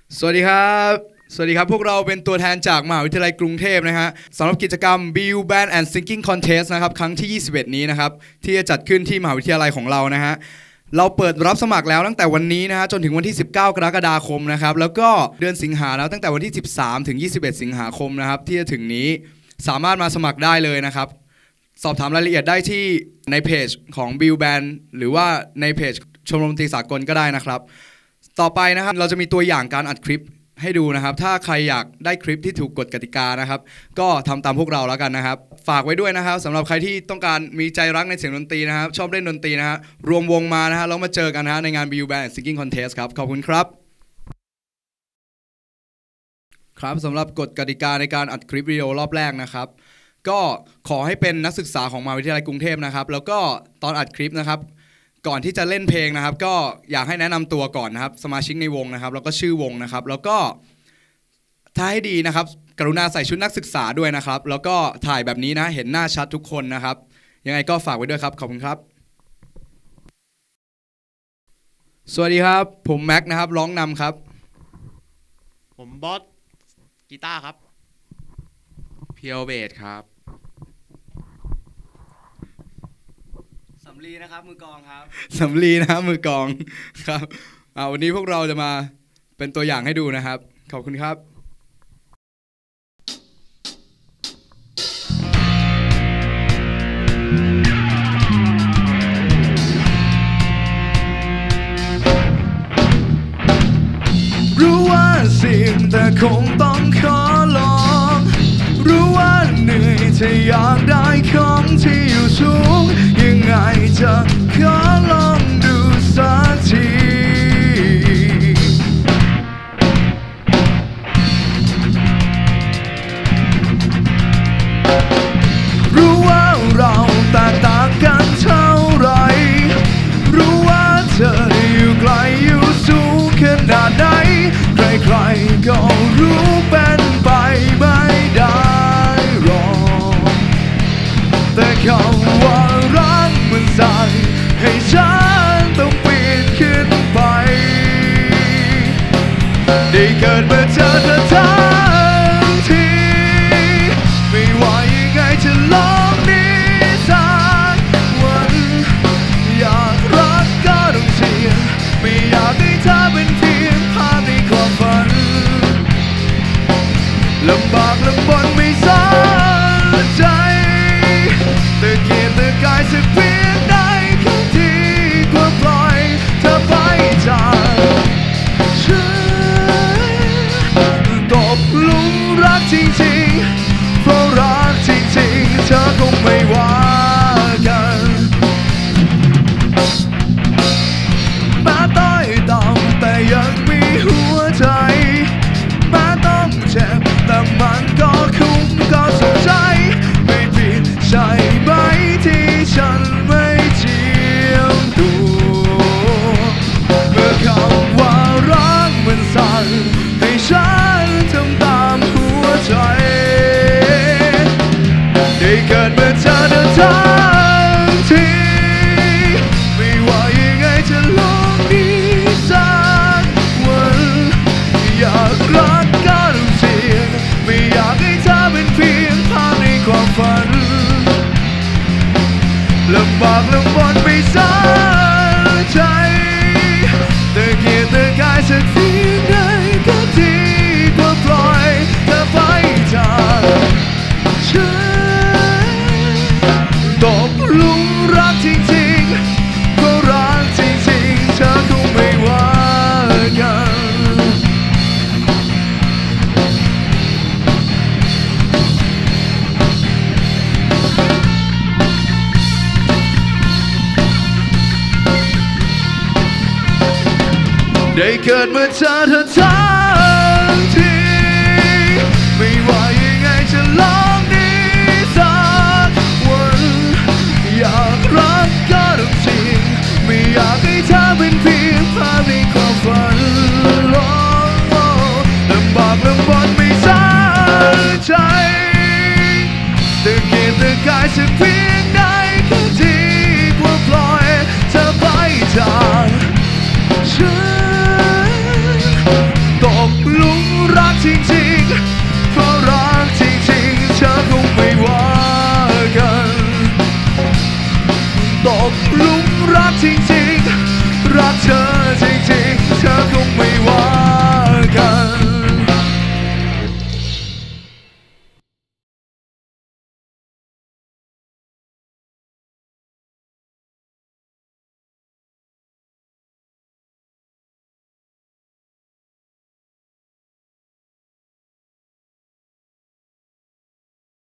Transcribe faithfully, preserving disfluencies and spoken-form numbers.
สวัสดีครับสวัสดีครับพวกเราเป็นตัวแทนจากมหาวิทยาลัยกรุงเทพนะฮะสำหรับกิจกรรม บี ยู Band and Singing Contest นะครับครั้งที่ยี่สิบเอ็ดนี้นะครับที่จะจัดขึ้นที่มหาวิทยาลัยของเรานะฮะเราเปิดรับสมัครแล้วตั้งแต่วันนี้นะฮะจนถึงวันที่สิบเก้ากรกฎาคมนะครับแล้วก็เดือนสิงหาแล้วตั้งแต่วันที่สิบสามถึงยี่สิบเอ็ดสิงหาคมนะครับที่จะถึงนี้สามารถมาสมัครได้เลยนะครับสอบถามรายละเอียดได้ที่ในเพจของ บี ยู Band หรือว่าในเพจชมรมดนตรีสากลก็ได้นะครับต่อไปนะครับเราจะมีตัวอย่างการอัดคลิปให้ดูนะครับถ้าใครอยากได้คลิปที่ถูกกฎกติกานะครับก็ทำตามพวกเราแล้วกันนะครับฝากไว้ด้วยนะครับสำหรับใครที่ต้องการมีใจรักในเสียงดนตรีนะครับชอบเล่นดนตรีนะฮะรวมวงมานะฮะแล้วมาเจอกันนะฮะในงาน บี ยู Band and Singing Contest ครับขอบคุณครับครับสำหรับกฎกติกาในการอัดคลิปวิดีโอรอบแรกนะครับก็ขอให้เป็นนักศึกษาของมหาวิทยาลัยกรุงเทพนะครับแล้วก็ตอนอัดคลิปนะครับก่อนที่จะเล่นเพลงนะครับก็อยากให้แนะนำตัวก่อนนะครับสมาชิกในวงนะครับแล้วก็ชื่อวงนะครับแล้วก็ถ้าให้ดีนะครับกรุณาใส่ชุดนักศึกษาด้วยนะครับแล้วก็ถ่ายแบบนี้นะเห็นหน้าชัดทุกคนนะครับยังไงก็ฝากไว้ด้วยครับขอบคุณครับสวัสดีครับผมแม็กนะครับร้องนำครับผมบอสกีตาร์ครับเพียวเบสครับสำลีนะครับมือกลองครับสำลีนะครับมือกลองครับวันนี้พวกเราจะมาเป็นตัวอย่างให้ดูนะครับขอบคุณครับรู้ว่าเสี่ยงแต่คงต้องขอลองรู้ว่าเหนื่อยถ้าอยากได้ของที่อยู่สูงยังไงจะขอลองดูสักทีรู้ว่าเราแตกต่างกันเท่าไรรู้ว่าเธออยู่ไกลอยู่สูงขนาดไหนใครๆก็รู้เป็นไปไม่ได้หรอกแต่คำว่ารักมันสั่งให้ฉันต้องปีนขึ้นไปได้เกิดมาเจอเธอทั้งทีไม่ว่ายังไงจะลองนี้สักวันอยากรักก็ต้องเสี่ยงไม่อยากให้เธอเป็นเพียงภาพในความฝันลำบากลำบนไม่สนใจตะเกียกตะกายสักเพียงใดครั้งที่กว่าปล่อยเธอไปจากฉันตกหลุมรักจริงๆเพราะรักจริงๆเธอคงไม่ว่ากันมาต้อยต่ำแต่ยังมีหัวใจมาต้องเจ็บแต่มันก็คุ้มก็สนใจไม่ผิดใช่ไหมที่ฉันไม่เจียมตัวเมื่อคำว่ารักมันสั่งให้ฉันทำตามหัวใจได้เกิดมาเจอเธอทั้งทีไม่ว่ายังไงจะลองดีสักวันอยากรักก็ต้องเสี่ยงไม่อยากให้เธอเป็นเพียงภาพในความฝันลำบากลำบนไม่สนใจตะเกียกตะกายสักเพียงใดก็ดีกว่าปล่อยเธอไปจากฉันตกหลุมรักจริงๆเพราะรักจริงๆเธอคงไม่ว่ากันได้เกิดมาเจอเธอทั้งทีไม่ว่ายังไงจะลองดีสักวันอยากรักก็ต้องเสี่ยงไม่อยากให้เธอเป็นเพียงภาพในความฝันลำบากลำบนไม่สนใจตะเกียกตะกายสักเพียง